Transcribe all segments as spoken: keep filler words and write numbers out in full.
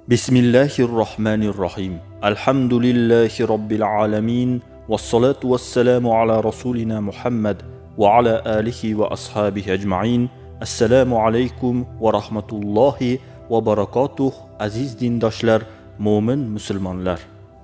بسم الله الرحمن الرحيم. الحمد لله رب العالمين، والصلاة والسلام على رسولنا محمد وعلى آله وأصحابه أجمعين. السلام عليكم ورحمة الله وبركاته. Aziz dindoshlar, mo'min musulmonlar.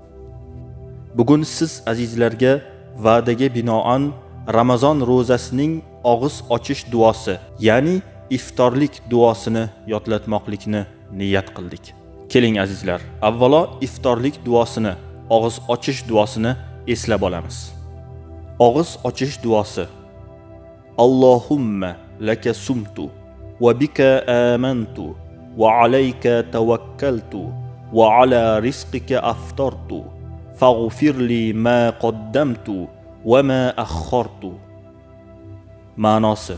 Bugun siz azizlarga va'daga binoan Ramazon ro'zasining og'iz ochish duosi, ya'ni iftorlik duosini yodlatmoqlikni niyat qildik. Keling azizlar, avvalo iftorlik duosini, og'iz ochish duosini eslab olamiz. Og'iz ochish duosi: Allohumma laka sumtu va bika amantu va alayka tawakkaltu va ala rizqika aftartu faghfirli ma qaddamtu va ma akhkhartu. Ma'nosi: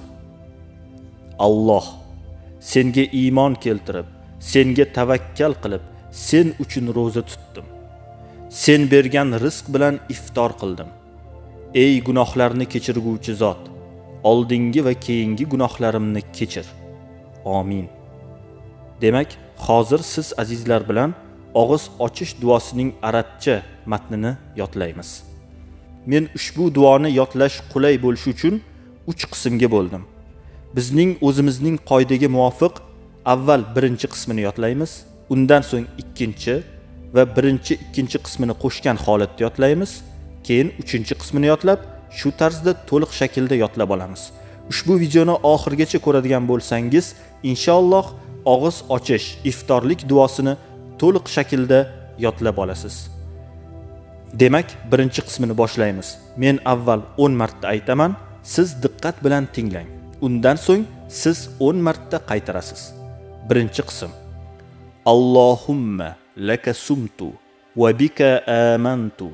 Alloh, senga iymon keltirib, senga tavakkal qilib, sen uchun ro'za tutdim. Sen bergan rizq bilan iftor qildim. Ey gunohlarni kechirguvchi zot, oldingi va keyingi gunohlarimni kechir. Amin. Demak, hozir siz azizlar bilan og'iz ochish duosining arabcha matnini yodlaymiz. Men ushbu duoni yodlash qulay bo'lishi uchun uch qismga bo'ldim. Bizning o'zimizning qoidaga muvofiq avval birinchi qismini yodlaymiz, undan so'ng ikkinchi va birinchi ikkinchi qismini qo'shgan holatda yodlaymiz, keyin uchinchi qismini yodlab, shu tarzda to'liq shaklda yodlab olamiz. Ushbu videoni oxirgacha ko'radigan bo'lsangiz, inshaalloh og'iz ochish, iftorlik duosini to'liq shaklda yodlab olasiz. Demak, birinchi qismini boshlaymiz. Men avval o'n marta aytaman, siz diqqat bilan tinglang. Undan so'ng siz o'n marta qaytarasiz. Birinchi qism: Allohumma laka sumtu va bika amantu.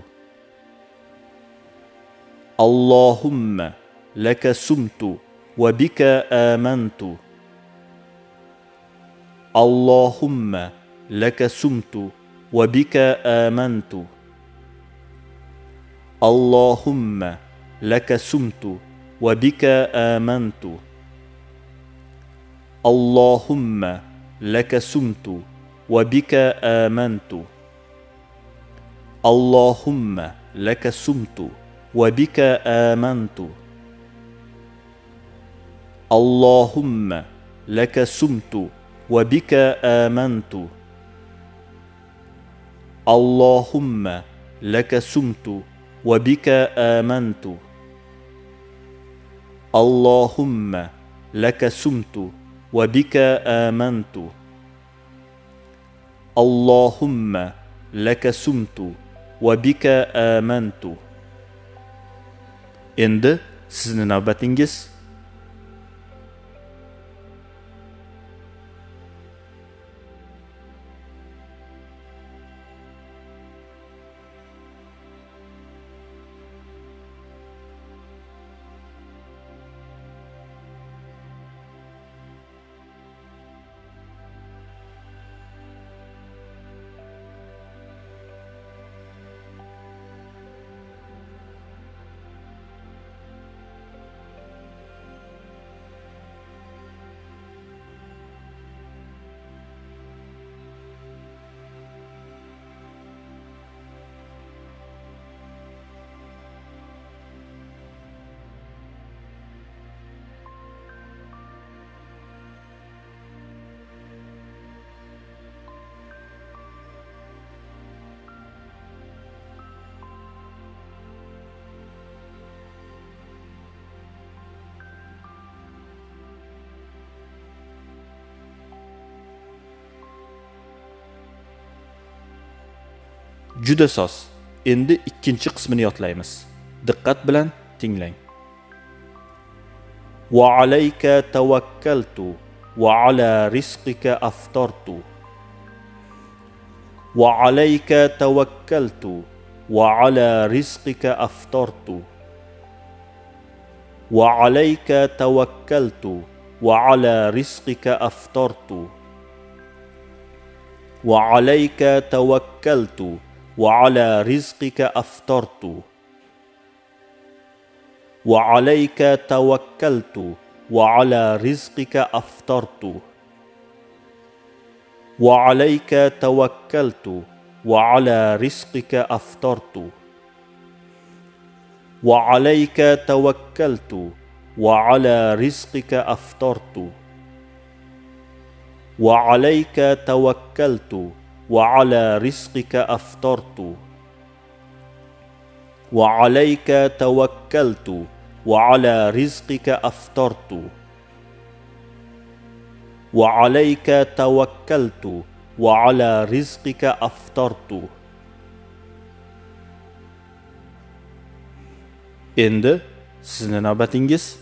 Allohumma laka sumtu va bika amantu. Allohumma laka sumtu va bika amantu. Allohumma laka sumtu va bika amantu. Allohumma laka sumtu wa bika amantu. Allohumma laka sumtu wa bika amantu. Allohumma laka sumtu wa bika amantu. Allohumma laka sumtu wa bika amantu. Allohumma laka sumtu wa bika amantu. Allohumma laka sumtu wa bika amantu. Endi sizning navbatingiz. Juda soz. Endi ikkinchi qismini yodlaymiz. Diqqat bilan tinglang. Va alayka tawakkaltu va ala rizqika aftartu. Va alayka tawakkaltu va ala rizqika aftartu. Va alayka tawakkaltu va ala rizqika aftartu. Wa alayka tawakkaltu wa ala rizqika aftartu. Wa alayka tawakkaltu wa ala rizqika aftartu. وعليك توكلت وعلى رزقك أفطرت وعليك توكلت وعلى رزقك أفطرت وعليك توكلت وعلى رزقك أفطرت وعليك توكلت وعلى رزقك أفطرت وعليك توكلت وعلى رزقك أفطرت. Endi sizning navbatingiz.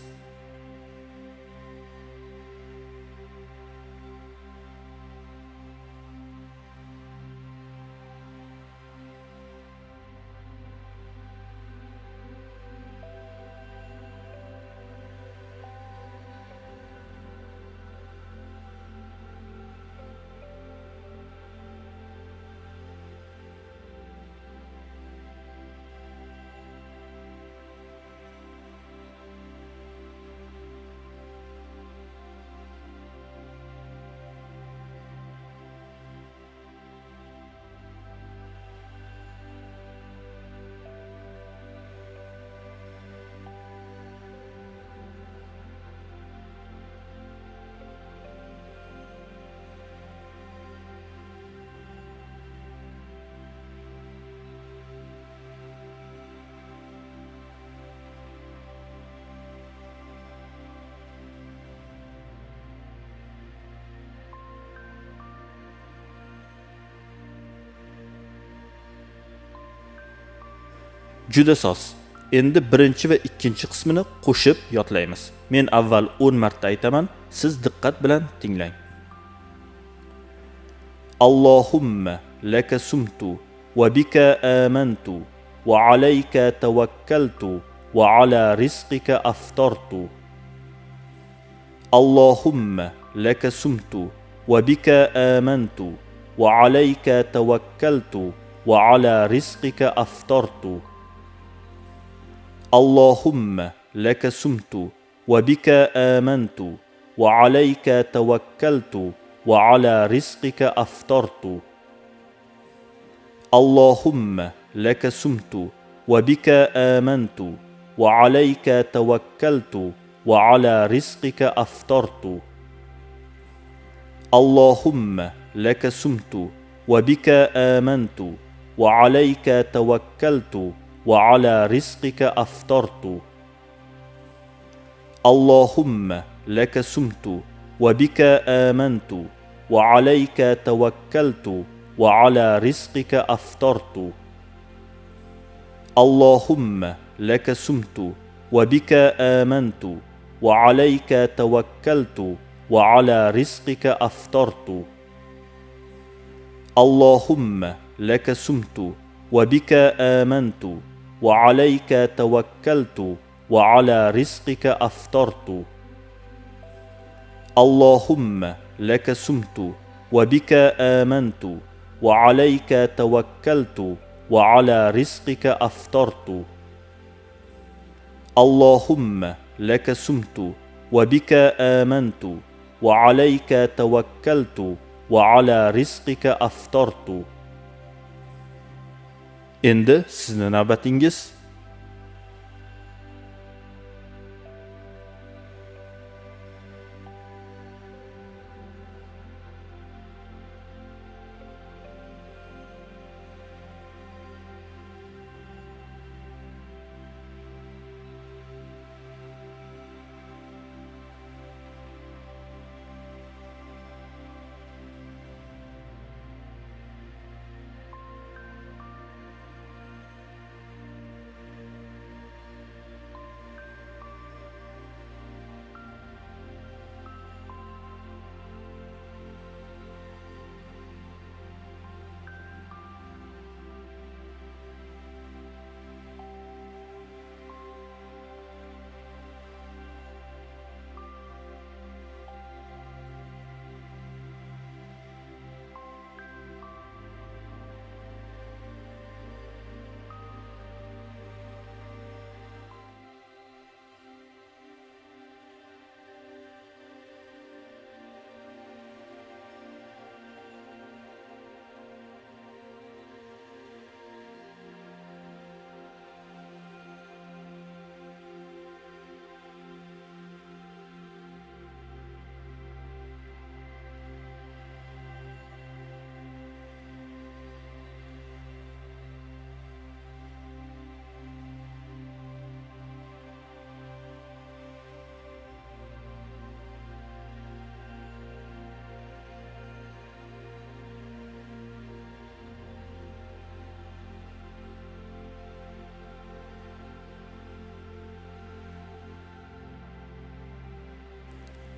Juda soz. Endi birinchi va ikkinchi qismini qo'shib yodlaymiz. Men avval o'n marta aytaman, siz diqqat bilan tinglang. Allohumma laka sumtu va bika amantu va alayka tawakkaltu va ala rizqika aftartu. Allohumma laka sumtu va bika amantu va alayka tawakkaltu va ala rizqika aftartu. اللهم لك سمت وبك آمنت وعليك توكلت وعلى رزقك أفطرت. اللهم لك سمت وبك آمنت وعليك توكلت وعلى رزقك أفطرت. اللهم لك سمت وبك آمنت وعليك توكلت وعلى رزقك أفطرت. اللهم لك سمت وبك آمنت وعليك توكلت وعلى رزقك أفطرت. اللهم لك سمت وبك آمنت وعليك توكلت وعلى رزقك أفطرت. اللهم لك سمت وبك آمنت وعليك توكلت وعلى رزقك أفطرت. اللهم لك سمت وبك آمنت وعليك توكلت وعلى رزقك أفطرت. اللهم لك سمت وبك آمنت وعليك توكلت وعلى رزقك أفطرت. Endi sizning navbatingiz.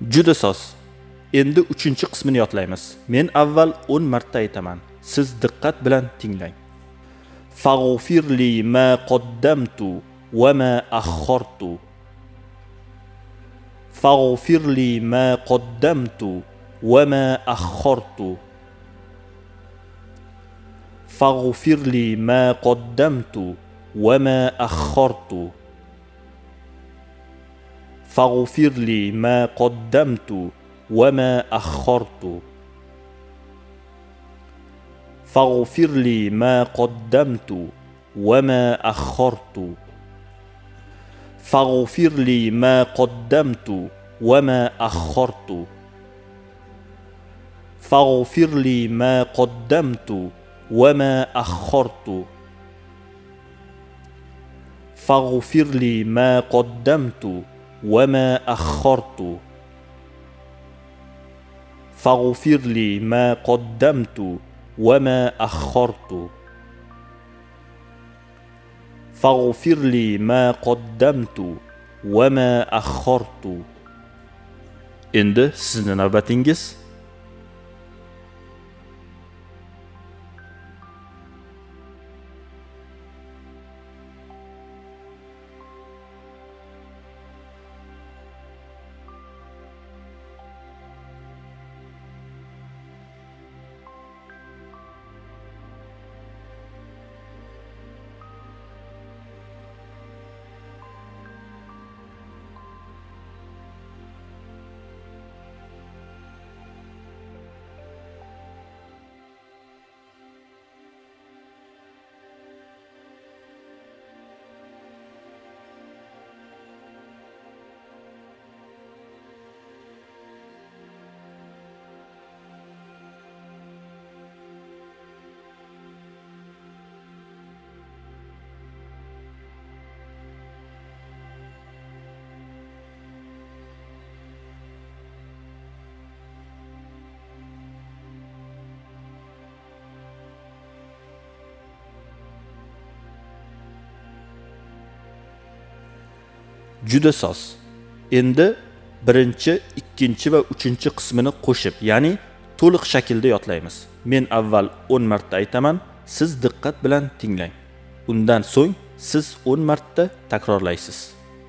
Juda soz. Endi uchinchi qismini yodlaymiz. Men avval o'n marta aytaman. Siz diqqat bilan tinglang. Faghfir li ma qaddamtu wa ma akhkhartu. Faghfir li ma qaddamtu wa ma akhkhartu. Faghfir li ma qaddamtu wa ma akhkhartu. فاغفر لي ما قدمت وما أخرت. فاغفر لي ما قدمت وما أخرت. فاغفر لي ما قدمت وما أخرت. فاغفر لي ما قدمت وما أخرت. فاغفر لي ما قدمت وما أخرت. فاغفر لي ما قدمت وما أخرت. فاغفر لي ما قدمت وما أخرت. Endi sizning navbatingiz. Juda soz. Endi birinchi, ikkinchi va uchinchi qismini qo'shib, ya'ni to'liq shaklda yodlaymiz. Men avval o'n marta aytaman, siz diqqat bilan tinglang. Undan so'ng siz o'n marta takrorlaysiz.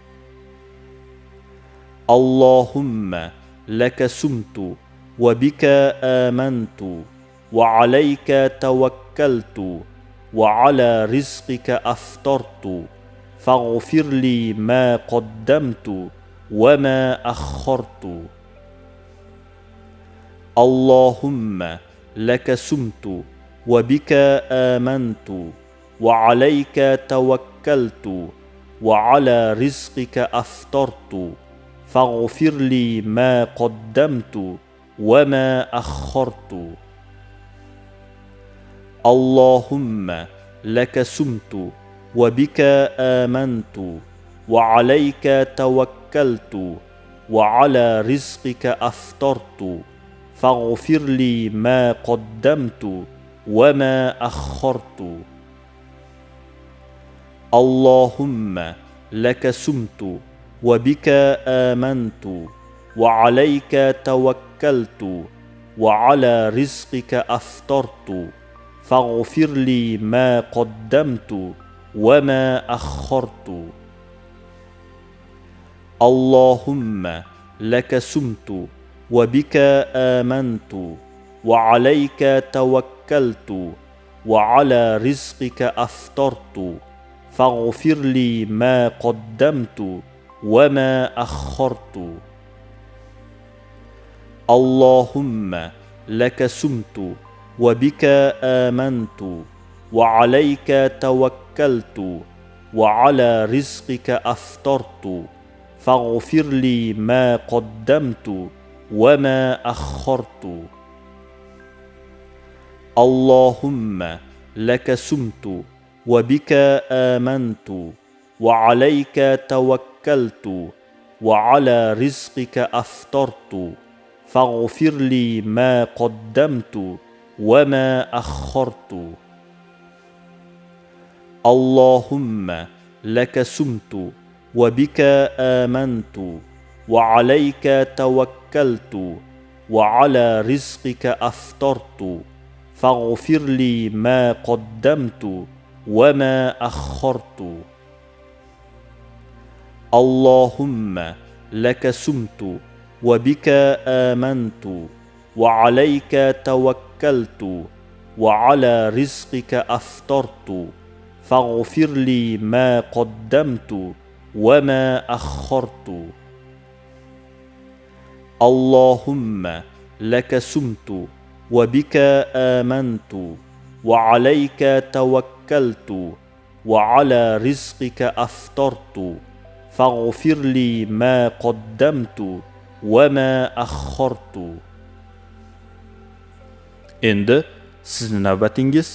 Allohumma laka sumtu va bika amantu va alayka tawakkaltu va ala rizqika aftartu. فاغفر لي ما قدمت وما أخرت. اللهم لك سمت وبك آمنت وعليك توكلت وعلى رزقك أفطرت. فاغفر لي ما قدمت وما أخرت. اللهم لك سمت وبك آمنت وعليك توكلت وعلى رزقك أفطرت. فاغفر لي ما قدمت وما أخرت. اللهم لك سمت وبك آمنت وعليك توكلت وعلى رزقك أفطرت. فاغفر لي ما قدمت وما أخرت. اللهم لك سمت وبك آمنت وعليك توكلت وعلى رزقك أفطرت. فاغفر لي ما قدمت وما أخرت. اللهم لك سمت وبك آمنت وعليك توكلت وعلى رزقك أفطرت. فاغفر لي ما قدمت وما أخرت. اللهم لك سمت وبك آمنت وعليك توكلت وعلى رزقك أفطرت. فاغفر لي ما قدمت وما أخرت. اللهم لك سمت وبك آمنت وعليك توكلت وعلى رزقك أفطرت فاغفر لي ما قدمت وما أخرت. اللهم لك سمت وبك آمنت وعليك توكلت وعلى رزقك أفطرت فاغفر لي ما قدمت وما أخرت. اللهم لك سمت وبك آمنت وعليك توكلت وعلى رزقك أفطرت فاغفر لي ما قدمت وما أخرت. Endi sizning navbatingiz.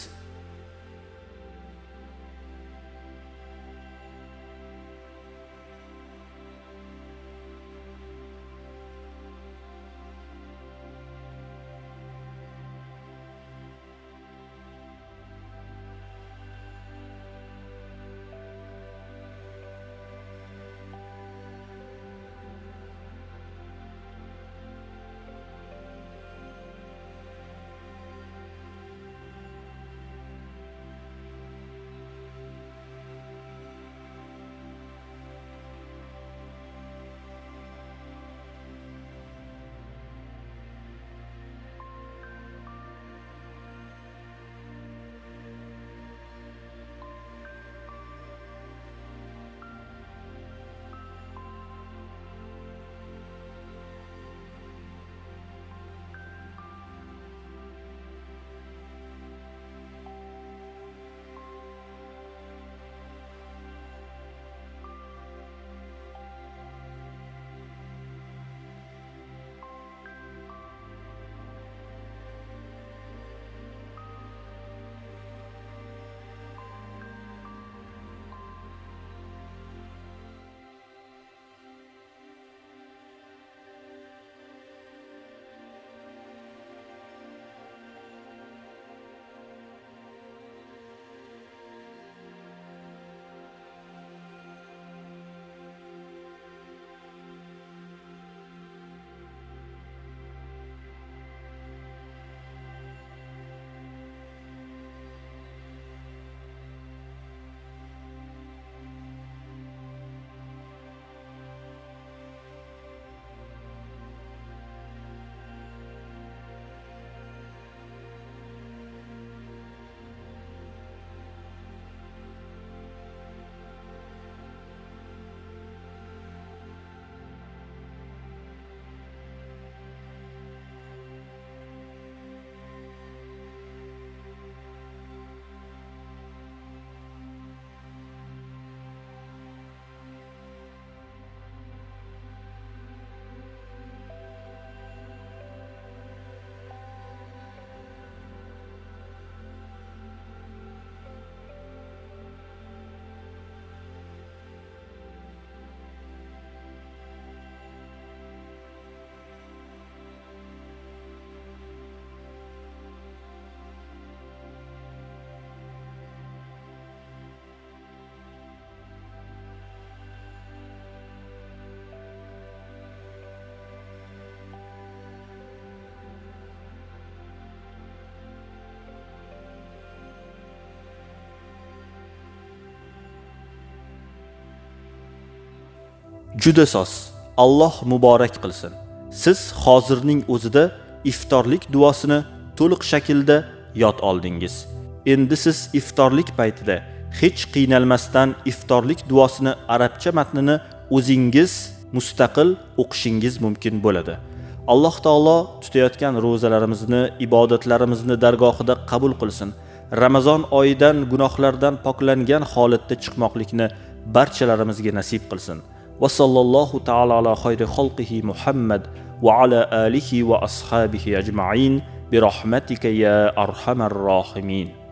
Juda soz. Alloh muborak qilsin. Siz hozirning o'zida iftorlik duosini to'liq shaklda yod oldingiz. Endi siz iftorlik paytida hech qiynalmasdan iftorlik duosini arabcha matnini o'zingiz mustaqil o'qishingiz mumkin bo'ladi. Alloh taolo tutayotgan ro'zalarimizni, ibodatlarimizni dargohida qabul qilsin. Ramazon oyidan gunohlardan poklangan holatda chiqmoqlikni barchalarimizga nasib qilsin. Va sallallohu ta'ala ala xayri xalqihi Muhammad va ala alihi va ashabihi ajma'in bi rahmatika ya arhamar rohimin.